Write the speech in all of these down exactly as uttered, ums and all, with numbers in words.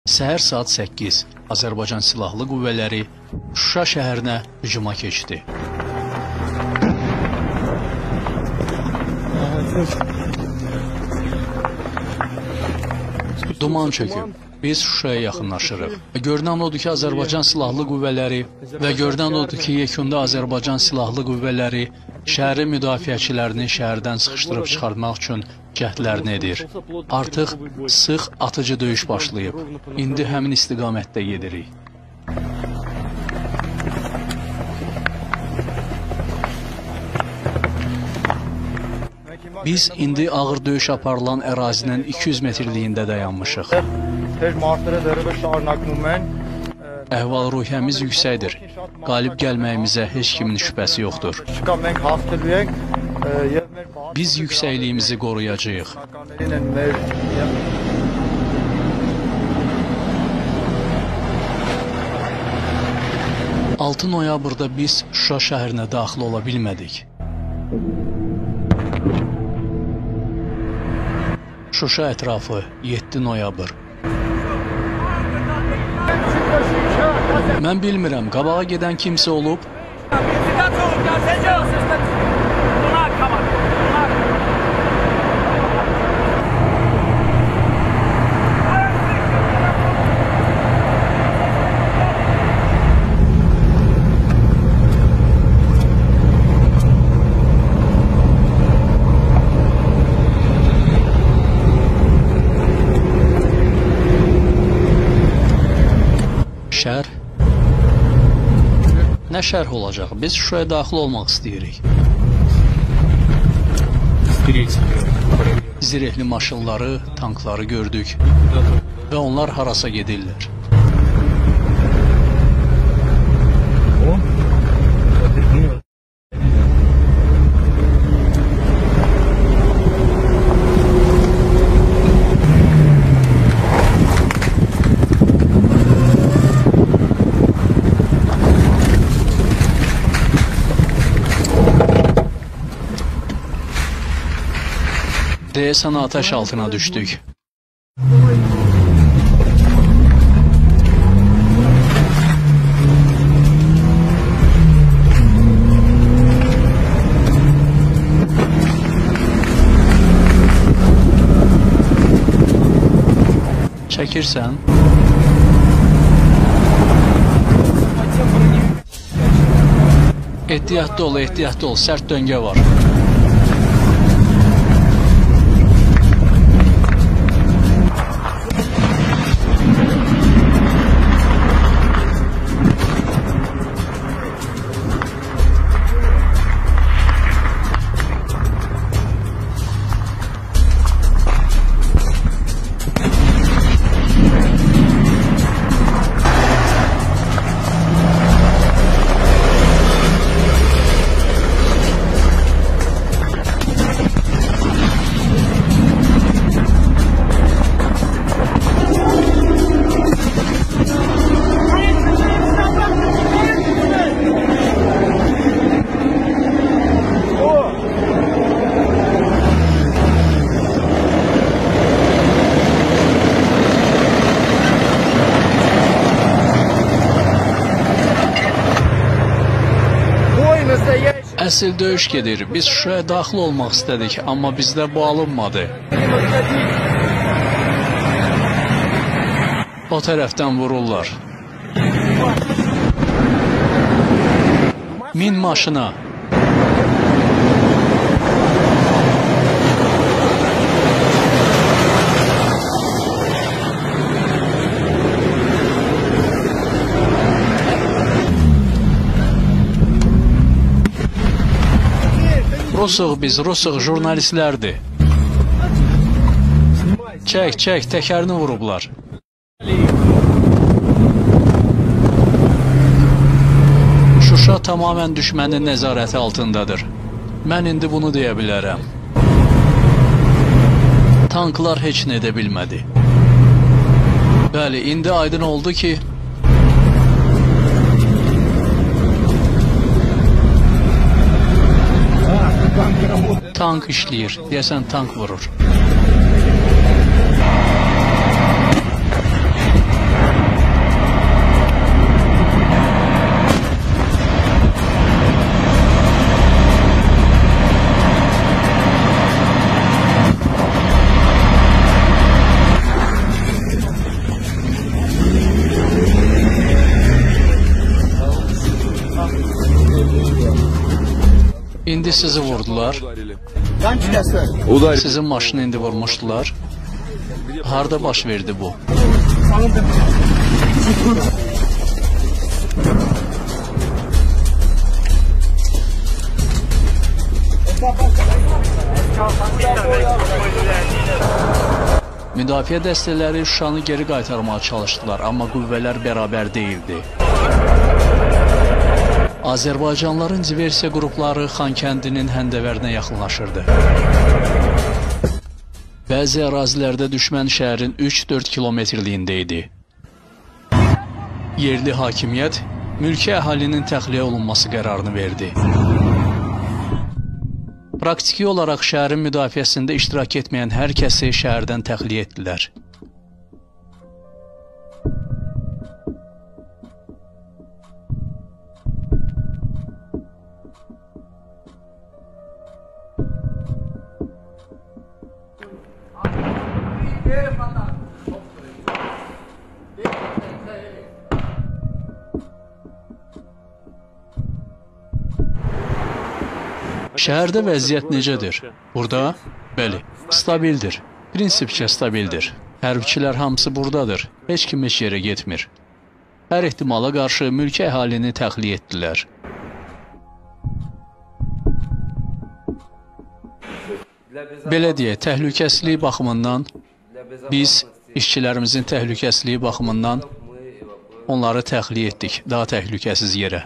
Səhər saat səkkiz Azərbaycan Silahlı Qüvvələri Şuşa şəhərinə hücuma keçdi. Duman çöküb. Biz Şuşaya yaxınlaşırıq. Və görünən odur ki, Azərbaycan Silahlı Qüvvələri və görünən odur ki, yekunda Azərbaycan Silahlı Qüvvələri şəhəri müdafiəçilərini şəhərdən sıxışdırıb çıxartmaq üçün cəhdlərini edir. Artıq sıx atıcı döyüş başlayıb. İndi həmin istiqamətdə gedirik. Biz indi ağır döyüş aparılan ərazinin iki yüz metrliyində dayanmışıq. Əhval-ruhiyyəmiz yüksəkdir. Qalib gəlməyimizə heç kimin şübhəsi yoxdur. Biz yüksəkliyimizi qoruyacağıq. altı noyabrda biz Şuşa şəhərinə daxil ola bilmədik. Şuşa ətrafı yeddi noyabr. Mən bilmirəm, qabağa gedən kimsə olub? Şərh? Nə şərh olacaq? Biz Şuşaya daxil olmaq istəyirik. Zirehli maşınları, tankları gördük və onlar harasa gedirlər. Deyəsən ateş altına düşdük. Çəkirsən? Ehtiyatlı ol, ehtiyatlı ol, sərt döngə var. Əsil döyüş gedir. Biz Şuşaya daxil olmaq istədik, amma bizdə bu alınmadı. O tərəfdən vururlar. Min maşına. Rusuq biz, Rusuq jurnalistlərdir. Çək, çək, təkərini vurublar. Şuşa tamamən düşmənin nəzarəti altındadır. Mən indi bunu deyə bilərəm. Tanklar heç nə edə bilmədi. Bəli, indi aydın oldu ki, tank işləyir, deyəsən tank vurur. İndi sizi vurdular. Sizin maşını indi vurmuşdular. Harda baş verdi bu? Müdafiə dəstələri Şuşanı geri qaytarmağa çalışdılar, amma qüvvələr bərabər deyildi. Azərbaycanlıların diversiya qrupları Xankəndinin Həndəvərinə yaxınlaşırdı. Bəzi ərazilərdə düşmən şəhərin üç dörd kilometrliyində idi. Yerli hakimiyyət mülki əhalinin təxliyə olunması qərarını verdi. Praktiki olaraq şəhərin müdafiəsində iştirak etməyən hər kəsi şəhərdən təxliyə etdilər. Şəhərdə vəziyyət necədir? Burada? Bəli, stabildir. Prinsipcə stabildir. Hərbçilər hamısı buradadır. Heç kim heç yerə getmir. Hər ehtimala qarşı mülki əhalini təxliyə etdilər. Belə deyək, təhlükəsizlik baxımından biz işçilərimizin təhlükəsizliyi baxımından onları təxliyə etdik daha təhlükəsiz yerə.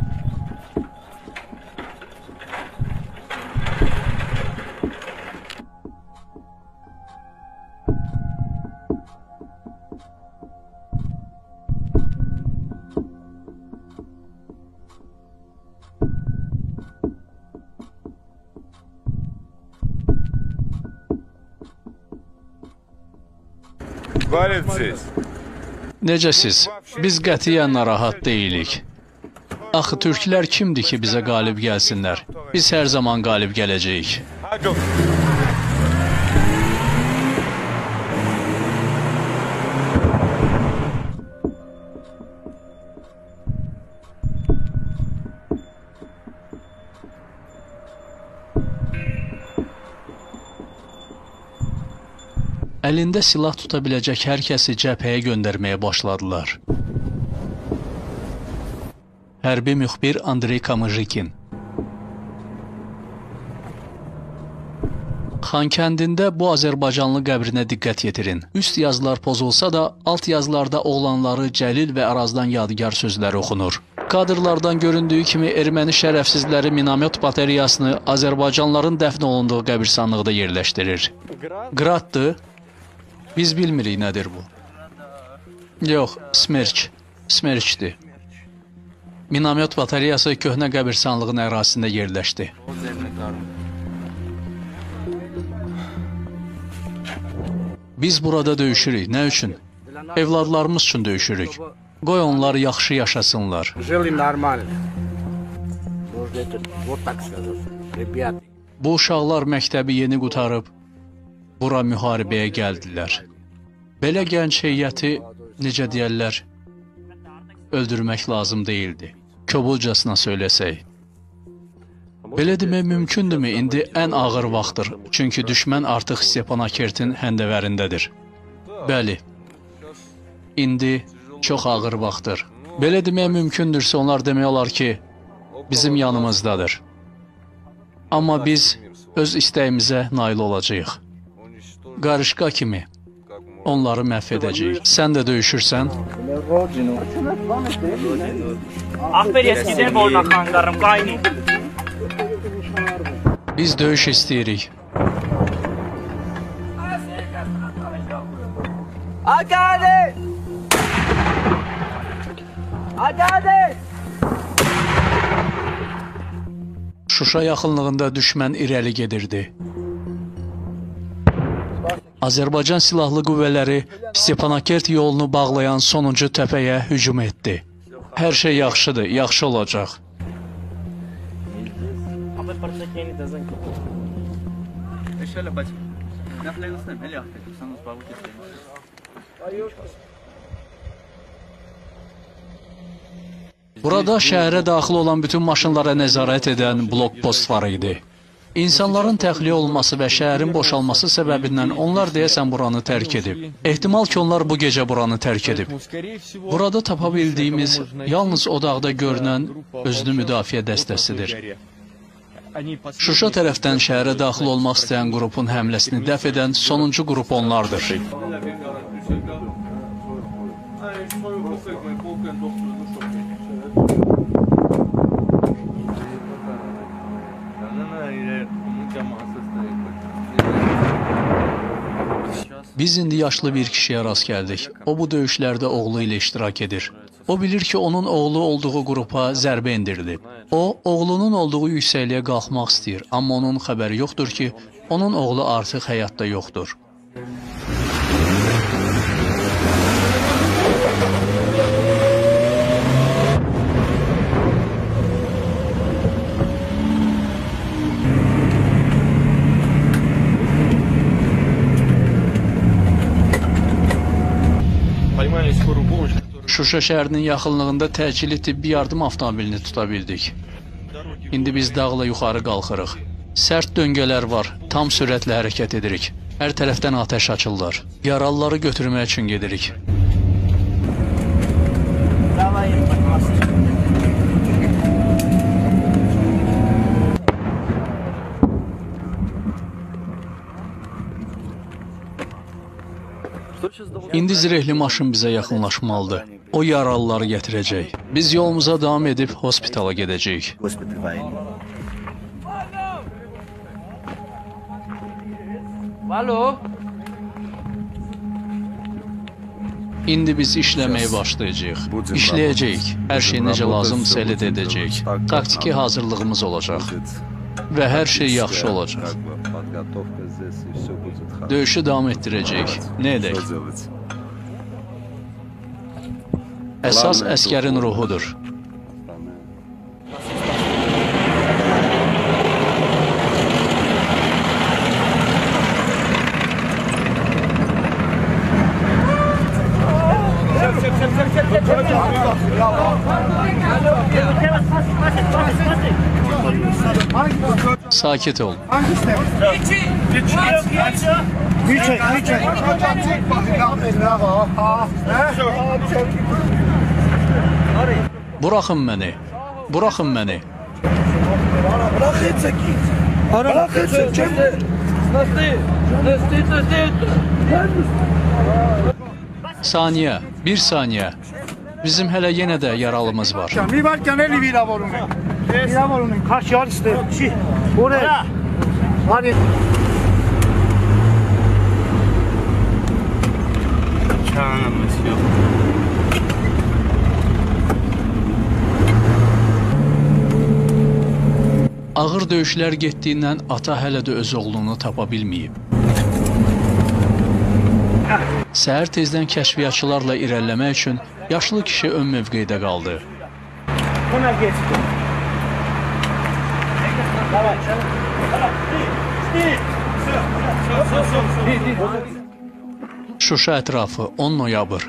Necəsiz? Biz qətiyyən narahat deyilik. Axı türklər kimdir ki bizə qalib gəlsinlər? Biz hər zaman qalib gələcəyik. Əlində silah tuta biləcək hər kəsi cəbhəyə göndərməyə başladılar. Hərbi müxbir Andrey Kamıjikin. Xankəndində bu Azərbaycanlı qəbrinə diqqət yetirin. Üst yazılar pozulsa da, alt yazılarda oğlanları Cəlil və Arazdan yadigar sözləri oxunur. Kadrlardan göründüyü kimi erməni şərəfsizləri minamet bateriyasını Azərbaycanlıların dəfn olunduğu qəbirstanlıqda yerləşdirir. Qraddır. Biz bilmirik nədir bu. Yox, Smerç. Smerçdir. Minamet batariyası köhnə qəbirstanlığın ərazisində yerləşdi. Biz burada döyüşürük. Nə üçün? Evladlarımız üçün döyüşürük. Qoy onlar yaxşı yaşasınlar. Bu uşaqlar məktəbi yeni qutarıb, bura müharibəyə gəldilər. Belə gənc heyəti, necə deyərlər, öldürmək lazım deyildi. Kobulcasına söyləsək. Belə demək mümkündürmü? İndi ən ağır vaxtdır. Çünki düşmən artıq Stepanakertin həndəvərindədir. Bəli. İndi çox ağır vaxtdır. Belə demək mümkündürsə onlar demək olar ki, bizim yanımızdadır. Amma biz öz istəyimizə nail olacağıq. Qarışqa kimi onları məhv edəcəyik. Sən də döyüşürsən. Biz döyüş istəyirik. Şuşa yaxınlığında düşmən irəli gedirdi. Azərbaycan Silahlı Qüvvələri Stepanakert yolunu bağlayan sonuncu təpəyə hücum etdi. Hər şey yaxşıdır, yaxşı olacaq. Burada şəhərə daxil olan bütün maşınlara nəzarət edən blokpost var idi. İnsanların təxliyə olması və şəhərin boşalması səbəbindən onlar deyəsən buranı tərk edib. Ehtimal ki, onlar bu gecə buranı tərk edib. Burada tapa bildiyimiz yalnız o dağda görünən özünü müdafiə dəstəsidir. Şuşa tərəfdən şəhərə daxil olmaq istəyən qrupun həmləsini dəf edən sonuncu qrup onlardır. Biz indi yaşlı bir kişiyə rast gəldik. O bu döyüşlərdə oğlu ilə iştirak edir. O bilir ki, onun oğlu olduğu qrupa zərbə indirilib. O, oğlunun olduğu yüksəkliyə qalxmaq istəyir, amma onun xəbəri yoxdur ki, onun oğlu artıq həyatda yoxdur. Şuşa şəhərinin yaxınlığında təcili tibbi yardım avtomobilini tuta bildik. İndi biz dağla yuxarı qalxırıq. Sərt döngələr var, tam sürətlə hərəkət edirik. Hər tərəfdən atəş açırlar. Yaralıları götürmək üçün gedirik. İndi zirehli maşın bizə yaxınlaşmalıdır. O yaralıları gətirəcək. Biz yolumuza davam edib hospitala gedəcəyik. İndi biz işləməyə başlayacağıq. İşləyəcəyik. Hər şey necə lazımdırsa elə də edəcəyik. Taktiki hazırlığımız olacaq. Və hər şey yaxşı olacaq. Döyüşü davam etdirəcəyik. Nə edək? Əsas əskərin ruhudur. Sakit ol. Buraxın məni. Buraxın məni. Saniyə, bir saniyə. Bizim hələ yenə də yaralımız var. Ağır döyüşlər getdiyindən ata hələ də öz oğlunu tapa bilməyib. Səhər tezdən kəşfiyyatçılarla irəliləmək üçün yaşlı kişi ön mövqedə qaldı. Şuşa ətrafı on noyabr.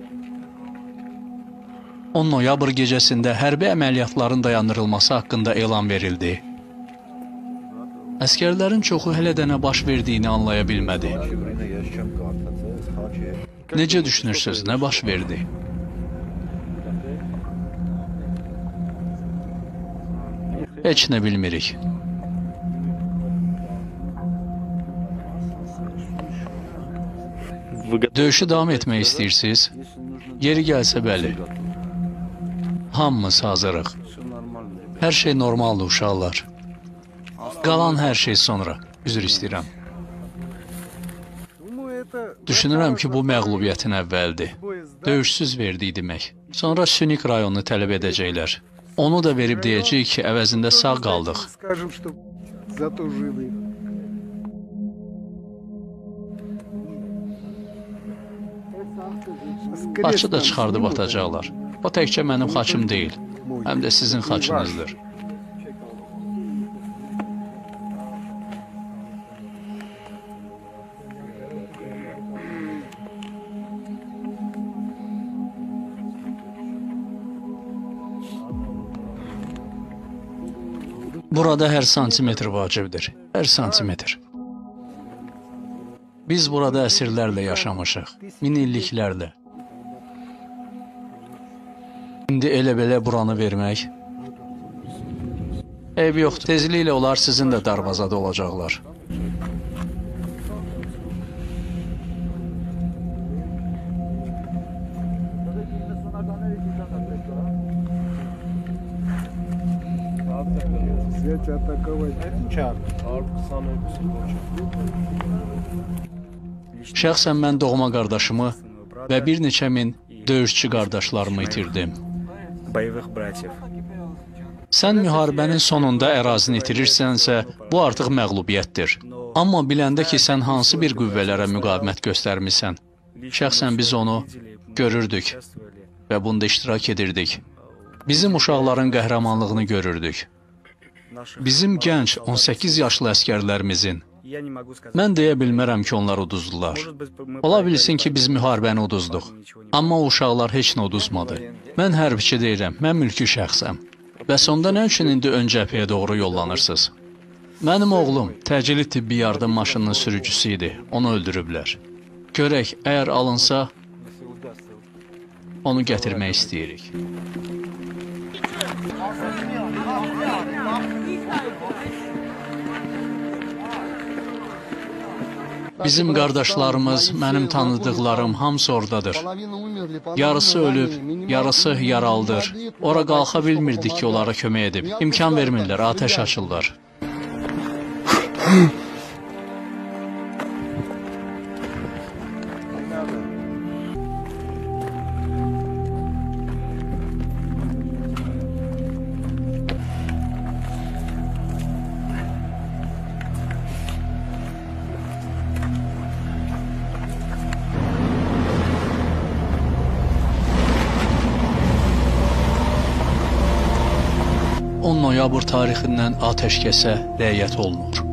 on noyabr gecəsində hərbi əməliyyatların dayandırılması haqqında elan verildi. Əskərlərin çoxu hələ də nə baş verdiyini anlaya bilmədi. Necə düşünürsünüz, nə baş verdi? Heç nə bilmirik. Döyüşü davam etmək istəyirsiniz? Yeri gəlsə bəli. Hamımız hazırıq. Hər şey normaldır, uşaqlar. Qalan hər şey sonra. Üzr istəyirəm. Düşünürəm ki, bu məğlubiyyətin əvvəldir. Döyüşsüz verdik demək. Sonra Sünik rayonunu tələb edəcəklər. Onu da verib deyəcəyik ki, əvəzində sağ qaldıq. Xaçı da çıxardıb atacaqlar. O təkcə mənim xaçım deyil, həm də sizin xaçınızdır. Burada hər santimetr vacibdir. Hər santimetr. Biz burada əsrlərlə yaşamışıq. Min illiklərlə. İndi elə-belə buranı vermək. Eyb yoxdur. Tezliklə onlar sizin də darvazada olacaqlar. Şəxsən mən doğma qardaşımı və bir neçə min döyüşçü qardaşlarımı itirdim. Sən müharibənin sonunda ərazini itirirsənsə, bu artıq məğlubiyyətdir. Amma biləndə ki, sən hansı bir qüvvələrə müqavimət göstərmirsən, şəxsən biz onu görürdük və bunda iştirak edirdik. Bizim uşaqların qəhrəmanlığını görürdük. Bizim gənc on səkkiz yaşlı əskərlərimizin, mən deyə bilmərəm ki, onlar uduzdular. Ola bilsin ki, biz müharibəni uduzduq. Amma uşaqlar heç nə uduzmadı. Mən hərbiçi deyirəm, mən mülki şəxsəm. Bəs onda nə üçün indi ön cəbhəyə doğru yollanırsınız? Mənim oğlum təcili tibbi yardım maşınının sürücüsü idi. Onu öldürüblər. Görək, əgər alınsa, onu gətirmək istəyirik. Bizim qardaşlarımız, mənim tanıdıqlarım hamısı oradadır. Yarısı ölüb, yarısı yaralıdır. Ora qalxa bilmirdik ki, onlara kömək edib. İmkan vermirlər, atəş açırlar. on noyabr tarixindən atəşkəsə rəayət olunur.